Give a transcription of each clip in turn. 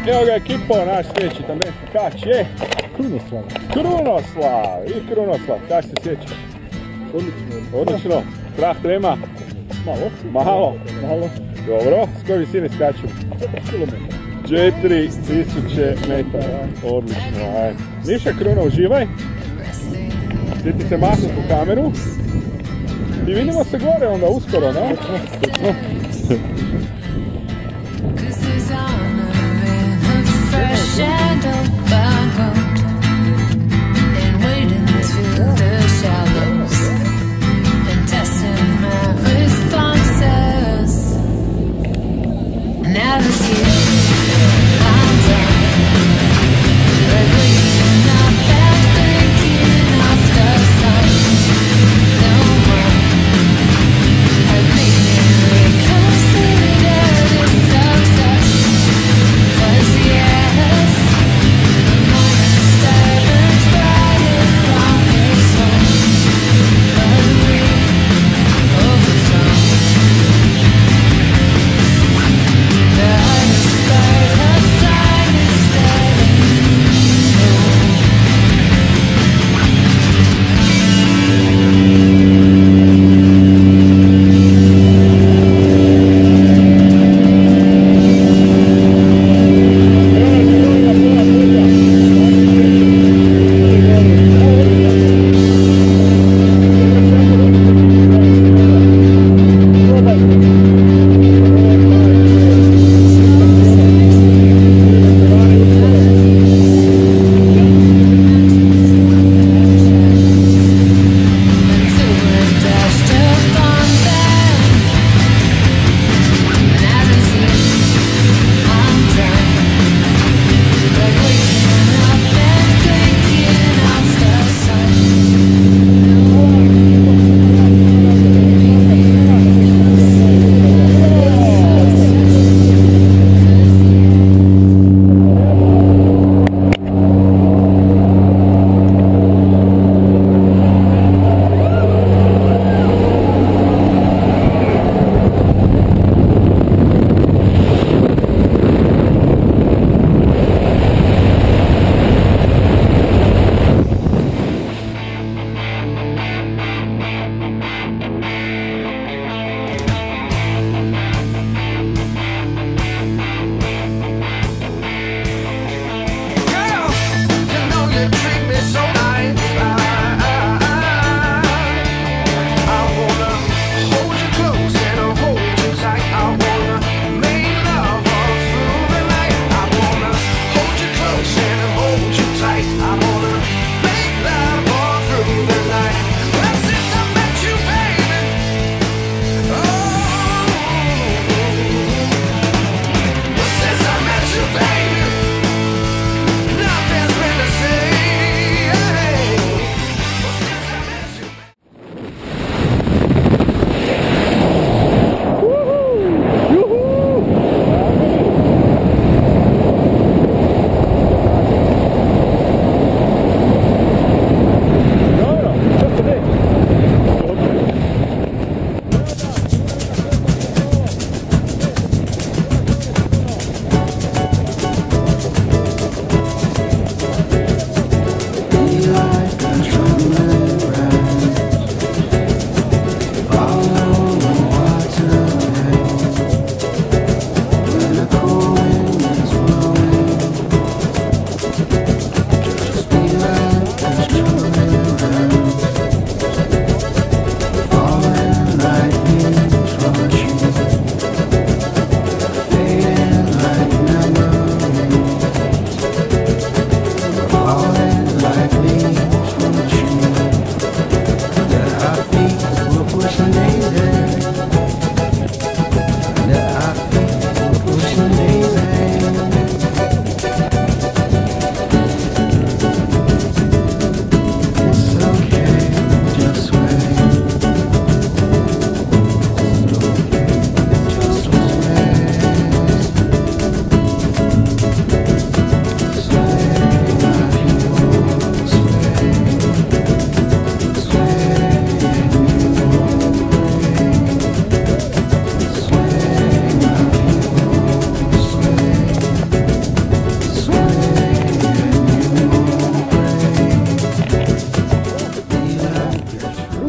Evo ga ekipo, naš sljedeći tandemski kač je Krunoslav. Krunoslav i Krunoslav, kako se sjećaš? Odlično. Strah trema? Malo. Dobro, s koje visine skaču? 4000 metara. Odlično, ajde. Niša Kruno, uživaj. Sjeti se mahnuti u kameru. I vidimo se gore onda uskoro, ne?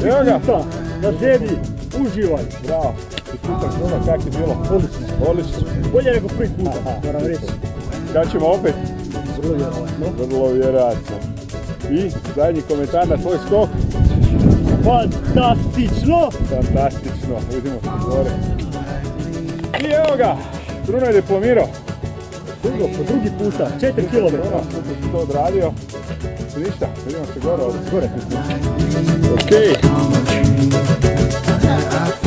Evo ga. puta na žedi, uživaj. Bravo. Čestitam Kruno, kak je bilo? Odlično. Odlično. Bolje nego prvi puta, moram reći. Kad ćemo opet? Vrlo vjerojatno. Vrlo vjerojatno. I zadnji komentar na tvoj skok? Fantastično! Fantastično, vidimo se gore. I evo ga, Kruno je diplomirao. Drugo, po drugi puta, 4 km. Kruno, super si to odradio. Ništa, vidimo se gore ovdje. Gore. Okej.